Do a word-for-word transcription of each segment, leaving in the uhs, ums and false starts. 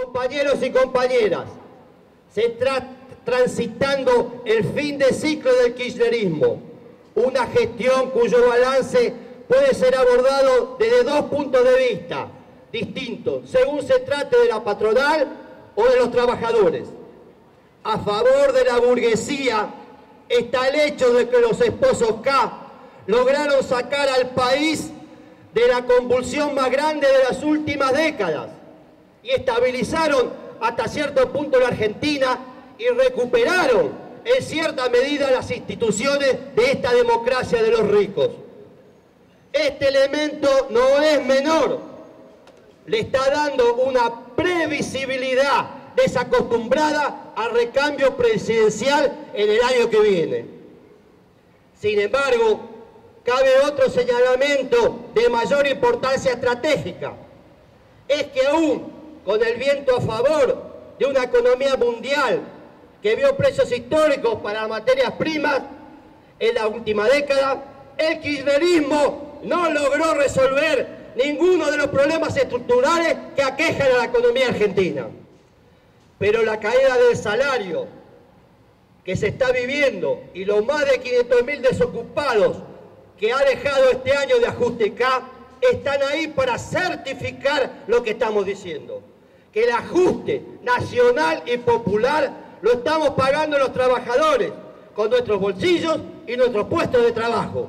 Compañeros y compañeras, se está transitando el fin de ciclo del kirchnerismo, una gestión cuyo balance puede ser abordado desde dos puntos de vista distintos, según se trate de la patronal o de los trabajadores. A favor de la burguesía está el hecho de que los esposos K lograron sacar al país de la convulsión más grande de las últimas décadas y estabilizaron hasta cierto punto la Argentina y recuperaron en cierta medida las instituciones de esta democracia de los ricos. Este elemento no es menor, le está dando una previsibilidad desacostumbrada al recambio presidencial en el año que viene. Sin embargo, cabe otro señalamiento de mayor importancia estratégica. Es que aún con el viento a favor de una economía mundial que vio precios históricos para las materias primas en la última década, el kirchnerismo no logró resolver ninguno de los problemas estructurales que aquejan a la economía argentina. Pero la caída del salario que se está viviendo y los más de quinientos mil desocupados que ha dejado este año de ajuste K están ahí para certificar lo que estamos diciendo. Que el ajuste nacional y popular lo estamos pagando los trabajadores con nuestros bolsillos y nuestros puestos de trabajo.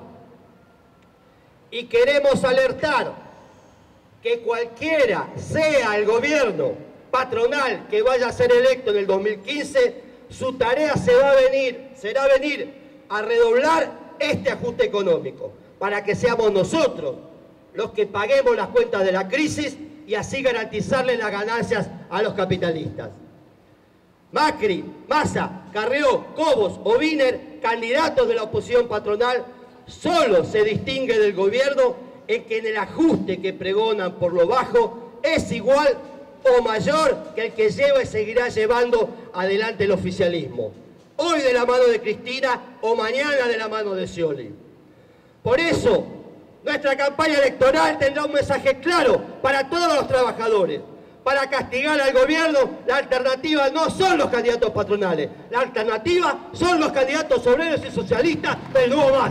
Y queremos alertar que cualquiera sea el gobierno patronal que vaya a ser electo en el dos mil quince, su tarea se va a venir, será venir a redoblar este ajuste económico para que seamos nosotros los que paguemos las cuentas de la crisis y así garantizarle las ganancias a los capitalistas. Macri, Massa, Carrió, Cobos o Wiener, candidatos de la oposición patronal, solo se distingue del gobierno en que en el ajuste que pregonan por lo bajo es igual o mayor que el que lleva y seguirá llevando adelante el oficialismo. Hoy de la mano de Cristina o mañana de la mano de Scioli. Por eso, nuestra campaña electoral tendrá un mensaje claro para todos los trabajadores. Para castigar al gobierno, la alternativa no son los candidatos patronales. La alternativa son los candidatos obreros y socialistas del Nuevo Más.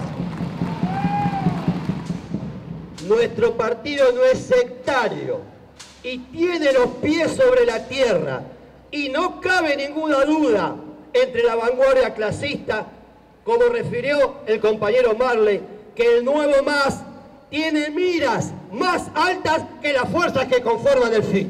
Nuestro partido no es sectario y tiene los pies sobre la tierra. Y no cabe ninguna duda entre la vanguardia clasista, como refirió el compañero Marley, que el Nuevo Más tiene miras más altas que las fuerzas que conforman el F I.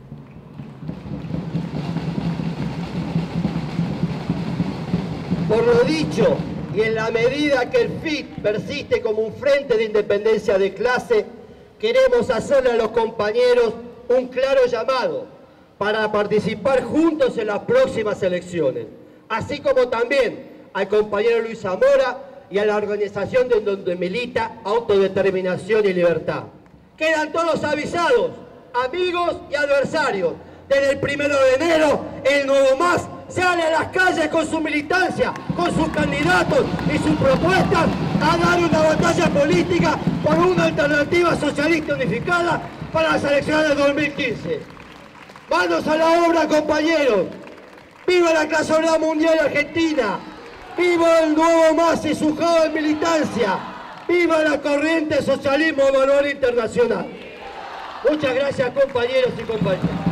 Por lo dicho, y en la medida que el F I persiste como un frente de independencia de clase, queremos hacerle a los compañeros un claro llamado para participar juntos en las próximas elecciones, así como también al compañero Luis Zamora y a la organización de donde milita Autodeterminación y Libertad. Quedan todos avisados, amigos y adversarios. Desde el primero de enero, el Nuevo Más sale a las calles con su militancia, con sus candidatos y sus propuestas a dar una batalla política por una alternativa socialista unificada para las elecciones del dos mil quince. Manos a la obra, compañeros. ¡Viva la clase obrera mundial argentina! ¡Viva el Nuevo Más y su joven militancia! ¡Viva la corriente socialismo de valor internacional! Muchas gracias, compañeros y compañeras.